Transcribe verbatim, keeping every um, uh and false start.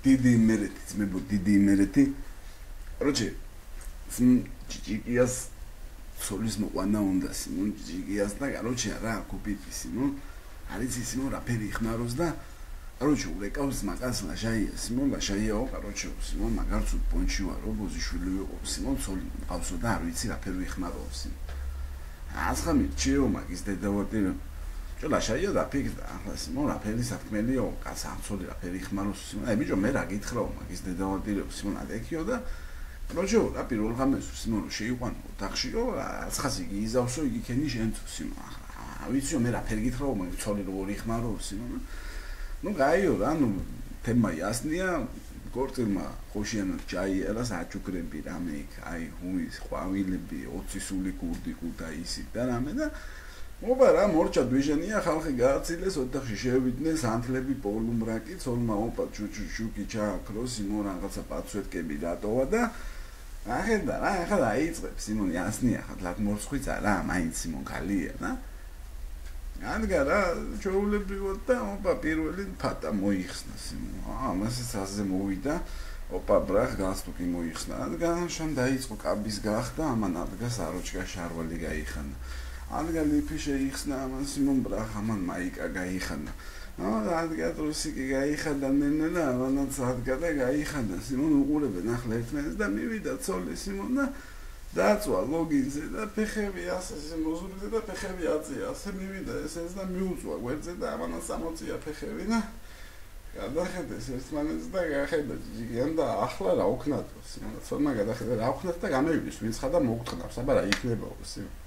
დიდი იმერეთი, ძმებო, დიდი იმერეთი. Короче, ჭიჭიკიას ცოლის მოყვანა უნდა, სიმონ ჭიჭიკიას და короче რა, კუპიტი, სიმონ. არის ის სიმონ რაფერი იხმაროს და короче, ურეკავს მაგას ლაშაია, სიმონ ლაშაიაო, короче, სიმონ მაგარც პონჩი ვარო, ბოზიშვილი ვიყო, სიმონ ცოლი მყავსო და არ ვიცი რაფერი ვიხმარო, სიმონ. ასხამი ჩიო მაგის დედავატი ლაშაია და ფიქრდა, ახლა სიმონ რაფერი სათქმელიო, კაც ამცოლი რაფერი იხმაროს, სიმონ. აი ბიჭო, მე რა გითხრაო მაგის დედავატირებ, სიმონ ადექიო და короче, რა პირველ ღამეს სიმონ შეიყვანო ოთახშიო, აცხასი გიიზავსო, იგი ქენი შენცო, სიმონ. ახლა ვიციო მე რაფერი გითხრაო მაგის ცოლი როგორი იხმარო, სიმონ. Ну, გაიო რა, ну, თემა ясნია, კორტილმა ხოშიანად ჩაიერას აჭუქრები რამე იქ, აი, ჰუის, ყვავილები, ოცი სული კურდი კუდა ისიც და რამე და ოპა რა, მორჩა დვიჟენია, ხალხი გააცილეს, ოთახში შევიდნენ სანთლები, პოლუმრაკი, ცოლმა ოპა ჩუჩუჩუკი ჩააქრო, სიმონ რაღაცა პაცვეტკები დატოვა და ახედა რა, ახლა დაიწყებს, სიმონ ясნია, ხა ლაგმორცხვიცა რა, მაინც სიმონ გალია რა. Anga რა, ჩაულებრივად და ოპა პირველი ფატა მოიხსნა სიმონ. აა, მასეც ასე მოვიდა. ოპა ბრახ განსტუკი მოიხსნა. ანგან შენ დაიწყო კაბის გახდა, ამან ადგა საროჭკა შარვალი გაიხანა. ანგან ლიფი შეიხსნა, ამან სიმონ ბრახ ამან მაიკა გაიხანა. აა, ადგა დროსიკი გაიხანა ნენელა, ამანაც ადგა და გაიხანა. სიმონ უყურებენ ახლა ერთმანეთს და მივიდა ცოლი სიმონ და დაწვა ლოგინზე და ფეხები ასე მოზურგზე და ფეხები აწია ასე მივიდა ესეც და მიუწვა გვერდზე და ამანაც ამოწია ფეხები და გადახედეს ერთმანეთს და გახედა ჭიჭიკიამ და ახლა რა უქნათო სიმონ ცოლმა გადახედა რა უქნათ და გამევიდეს ვინც ხა და მოგტყნავს აბა რა იქნებაო სიმონ